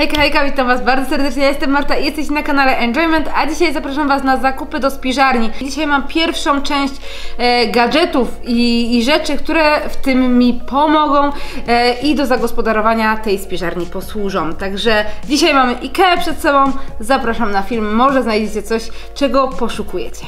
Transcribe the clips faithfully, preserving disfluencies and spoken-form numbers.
Hejka, hejka, witam was bardzo serdecznie, ja jestem Marta i jesteście na kanale Enjoyment, a dzisiaj zapraszam was na zakupy do spiżarni. Dzisiaj mam pierwszą część e, gadżetów i, i rzeczy, które w tym mi pomogą e, i do zagospodarowania tej spiżarni posłużą. Także dzisiaj mamy Ikea przed sobą, zapraszam na film, może znajdziecie coś, czego poszukujecie.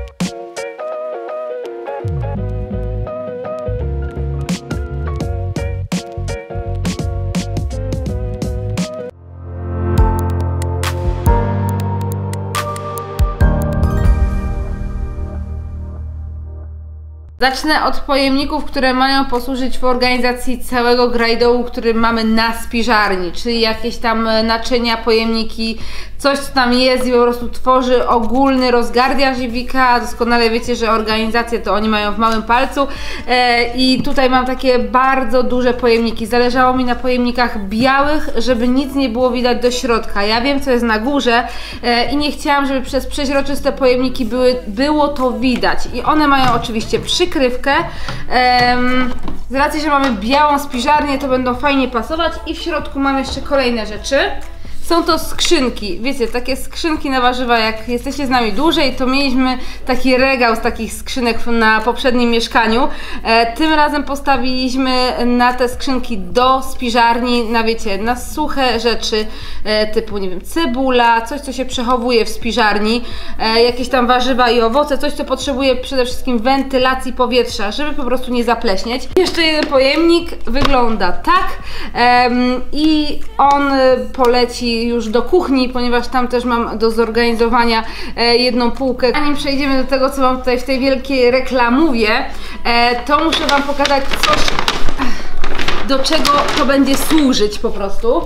Zacznę od pojemników, które mają posłużyć w organizacji całego grajdołu, który mamy na spiżarni, czyli jakieś tam naczynia, pojemniki, coś co tam jest i po prostu tworzy ogólny rozgardiaż i w Ikea doskonale wiecie, że organizację to oni mają w małym palcu e, i tutaj mam takie bardzo duże pojemniki. Zależało mi na pojemnikach białych, żeby nic nie było widać do środka. Ja wiem, co jest na górze e, i nie chciałam, żeby przez przeźroczyste pojemniki były, było to widać i one mają oczywiście przy Krywkę. Um, z racji, że mamy białą spiżarnię, to będą fajnie pasować i w środku mam jeszcze kolejne rzeczy. Są to skrzynki, wiecie, takie skrzynki na warzywa, jak jesteście z nami dłużej, to mieliśmy taki regał z takich skrzynek na poprzednim mieszkaniu. E, tym razem postawiliśmy na te skrzynki do spiżarni, na wiecie, na suche rzeczy, e, typu, nie wiem, cebula, coś co się przechowuje w spiżarni, e, jakieś tam warzywa i owoce, coś co potrzebuje przede wszystkim wentylacji powietrza, żeby po prostu nie zapleśnieć. Jeszcze jeden pojemnik, wygląda tak e, i on poleci już do kuchni, ponieważ tam też mam do zorganizowania e, jedną półkę. Zanim przejdziemy do tego, co mam tutaj w tej wielkiej reklamówie, e, to muszę wam pokazać coś, do czego to będzie służyć po prostu.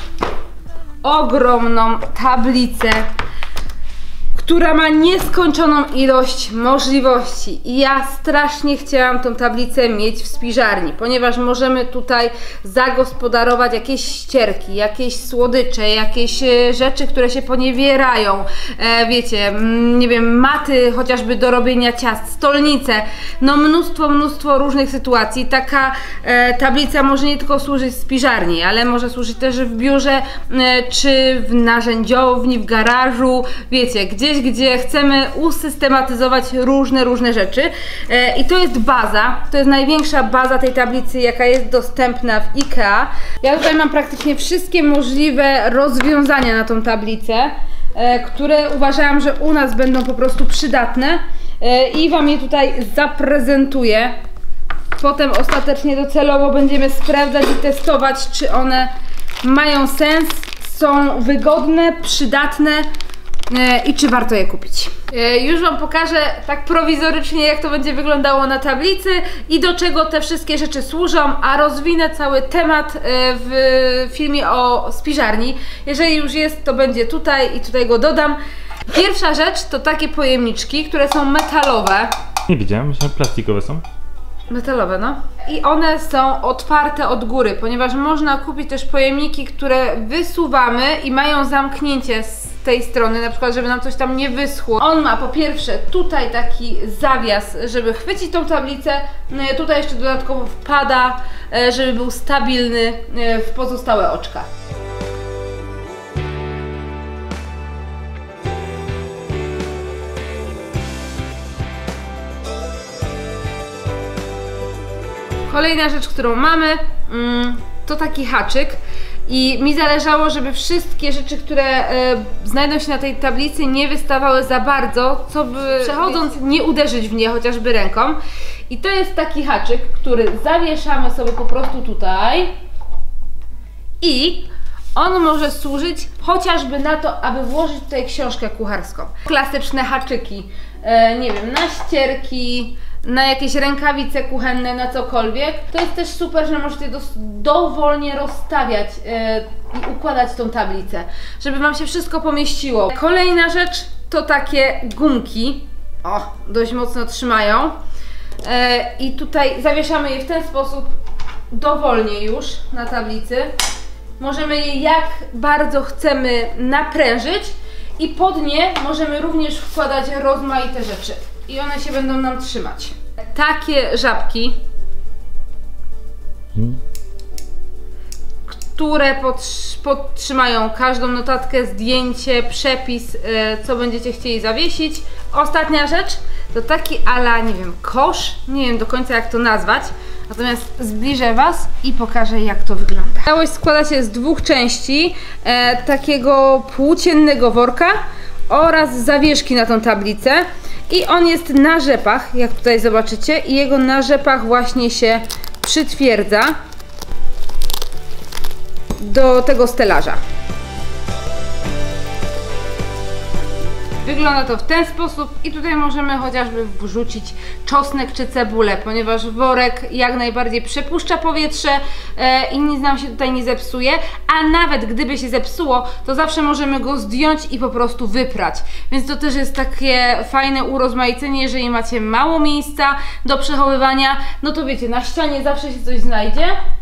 Ogromną tablicę, która ma nieskończoną ilość możliwości i ja strasznie chciałam tą tablicę mieć w spiżarni, ponieważ możemy tutaj zagospodarować jakieś ścierki, jakieś słodycze, jakieś rzeczy, które się poniewierają, e, wiecie, nie wiem, maty chociażby do robienia ciast, stolnice, no mnóstwo, mnóstwo różnych sytuacji. Taka e, tablica może nie tylko służyć w spiżarni, ale może służyć też w biurze, e, czy w narzędziowni, w garażu, wiecie, gdzieś gdzie chcemy usystematyzować różne, różne rzeczy e, i to jest baza, to jest największa baza tej tablicy, jaka jest dostępna w Ikea. Ja tutaj mam praktycznie wszystkie możliwe rozwiązania na tą tablicę, e, które uważałam, że u nas będą po prostu przydatne e, i wam je tutaj zaprezentuję. Potem ostatecznie docelowo będziemy sprawdzać i testować, czy one mają sens, są wygodne, przydatne i czy warto je kupić. Już wam pokażę tak prowizorycznie, jak to będzie wyglądało na tablicy i do czego te wszystkie rzeczy służą, a rozwinę cały temat w filmie o spiżarni. Jeżeli już jest, to będzie tutaj i tutaj go dodam. Pierwsza rzecz to takie pojemniczki, które są metalowe. Nie widziałem, że plastikowe są. Metalowe, no. I one są otwarte od góry, ponieważ można kupić też pojemniki, które wysuwamy i mają zamknięcie z tej strony, na przykład, żeby nam coś tam nie wyschło. On ma po pierwsze tutaj taki zawias, żeby chwycić tą tablicę, no i tutaj jeszcze dodatkowo wpada, żeby był stabilny w pozostałe oczka. Kolejna rzecz, którą mamy, to taki haczyk i mi zależało, żeby wszystkie rzeczy, które e, znajdą się na tej tablicy, nie wystawały za bardzo, co by przechodząc nie uderzyć w nie chociażby ręką. I to jest taki haczyk, który zawieszamy sobie po prostu tutaj i on może służyć chociażby na to, aby włożyć tutaj książkę kucharską. Klasyczne haczyki, e, nie wiem, na ścierki, na jakieś rękawice kuchenne, na cokolwiek. To jest też super, że możecie dos dowolnie rozstawiać yy, i układać tą tablicę, żeby wam się wszystko pomieściło. Kolejna rzecz to takie gumki. O, dość mocno trzymają. Yy, I tutaj zawieszamy je w ten sposób dowolnie już na tablicy. Możemy je jak bardzo chcemy naprężyć i pod nie możemy również wkładać rozmaite rzeczy. I one się będą nam trzymać. Takie żabki, które podtrzymają każdą notatkę, zdjęcie, przepis, co będziecie chcieli zawiesić. Ostatnia rzecz to taki ala, nie wiem, kosz, nie wiem do końca jak to nazwać, natomiast zbliżę Was i pokażę jak to wygląda. Całość składa się z dwóch części, e, takiego płóciennego worka oraz zawieszki na tą tablicę i on jest na rzepach, jak tutaj zobaczycie, i jego na rzepach właśnie się przytwierdza do tego stelaża. Wygląda to w ten sposób i tutaj możemy chociażby wrzucić czosnek czy cebulę, ponieważ worek jak najbardziej przepuszcza powietrze e, i nic nam się tutaj nie zepsuje, a nawet gdyby się zepsuło, to zawsze możemy go zdjąć i po prostu wyprać. Więc to też jest takie fajne urozmaicenie, jeżeli macie mało miejsca do przechowywania, no to wiecie, na ścianie zawsze się coś znajdzie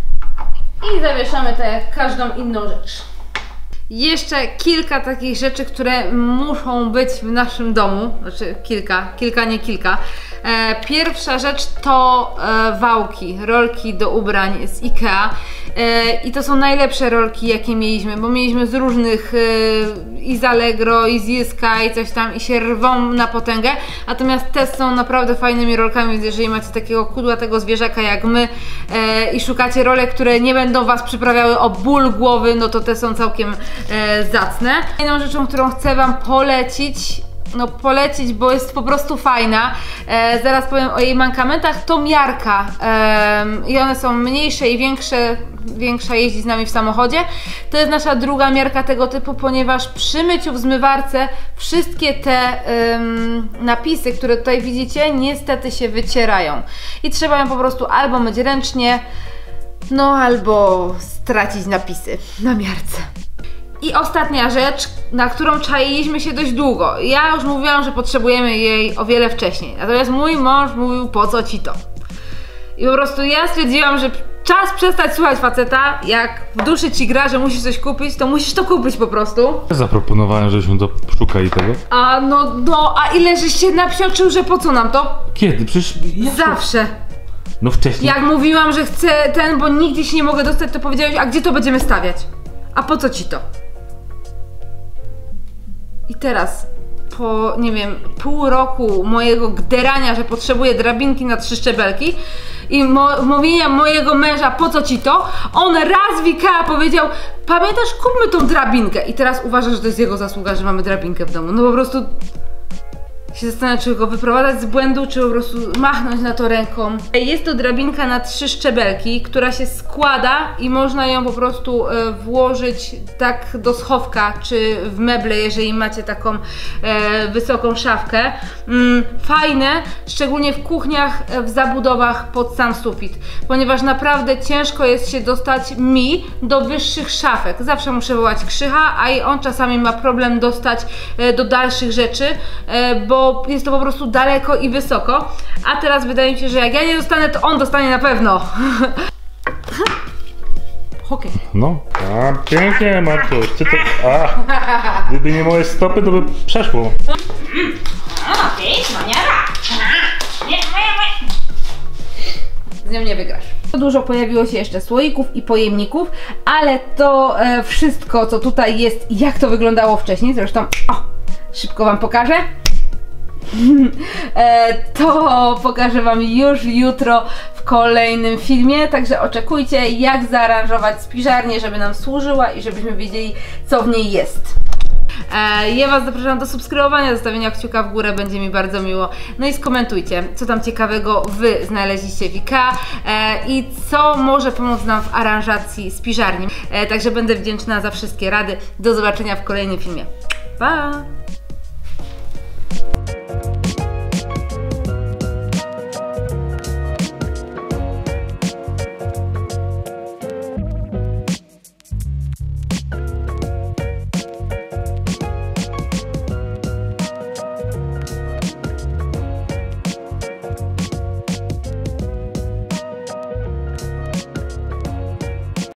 i zawieszamy tak jak każdą inną rzecz. Jeszcze kilka takich rzeczy, które muszą być w naszym domu, znaczy kilka, kilka nie kilka. E, pierwsza rzecz to e, wałki, rolki do ubrań z Ikea e, i to są najlepsze rolki jakie mieliśmy, bo mieliśmy z różnych e, i z Allegro, i z Jyska i coś tam i się rwą na potęgę, natomiast te są naprawdę fajnymi rolkami, więc jeżeli macie takiego kudłatego zwierzaka jak my e, i szukacie rolek, które nie będą Was przyprawiały o ból głowy, no to te są całkiem e, zacne. Jedną rzeczą, którą chcę Wam polecić, no polecić, bo jest po prostu fajna, e, zaraz powiem o jej mankamentach, to miarka e, i one są mniejsze i większe, większa jeździ z nami w samochodzie. To jest nasza druga miarka tego typu, ponieważ przy myciu w zmywarce wszystkie te ym, napisy, które tutaj widzicie, niestety się wycierają i trzeba ją po prostu albo myć ręcznie, no albo stracić napisy na miarce. I ostatnia rzecz, na którą czailiśmy się dość długo. Ja już mówiłam, że potrzebujemy jej o wiele wcześniej. Natomiast mój mąż mówił, po co ci to? I po prostu ja stwierdziłam, że czas przestać słuchać faceta. Jak w duszy ci gra, że musisz coś kupić, to musisz to kupić po prostu. Zaproponowałem, żebyśmy to szukali tego. A no, no, a ile żeś się napsioczył, że po co nam to? Kiedy? Przecież... Zawsze. No wcześniej. Jak mówiłam, że chcę ten, bo nigdzie się nie mogę dostać, to powiedziałeś, a gdzie to będziemy stawiać? A po co ci to? I teraz, po, nie wiem, pół roku mojego gderania, że potrzebuję drabinki na trzy szczebelki i mo mówienia mojego męża, po co ci to, on raz w Ikea powiedział, pamiętasz, kupmy tą drabinkę. I teraz uważasz, że to jest jego zasługa, że mamy drabinkę w domu. No po prostu się zastanawiam, czy go wyprowadzać z błędu, czy po prostu machnąć na to ręką. Jest to drabinka na trzy szczebelki, która się składa i można ją po prostu e, włożyć tak do schowka, czy w meble, jeżeli macie taką e, wysoką szafkę. Mm, fajne, szczególnie w kuchniach, e, w zabudowach pod sam sufit, ponieważ naprawdę ciężko jest się dostać mi do wyższych szafek. Zawsze muszę wołać Krzycha, a i on czasami ma problem dostać e, do dalszych rzeczy, e, bo jest to po prostu daleko i wysoko, a teraz wydaje mi się, że jak ja nie dostanę, to on dostanie na pewno. Okej. No, a pięknie, Martuś, ty to... A, gdyby nie moje stopy, to by przeszło. Okej, maniara. Z nią nie wygrasz. Dużo pojawiło się jeszcze słoików i pojemników, ale to e, wszystko, co tutaj jest i jak to wyglądało wcześniej, zresztą o, szybko Wam pokażę. To pokażę Wam już jutro w kolejnym filmie, także oczekujcie, jak zaaranżować spiżarnię, żeby nam służyła i żebyśmy wiedzieli, co w niej jest. Ja Was zapraszam do subskrybowania, zostawienia kciuka w górę, będzie mi bardzo miło. No i skomentujcie, co tam ciekawego Wy znaleźliście w Ikea i co może pomóc nam w aranżacji spiżarni. Także będę wdzięczna za wszystkie rady. Do zobaczenia w kolejnym filmie. Pa!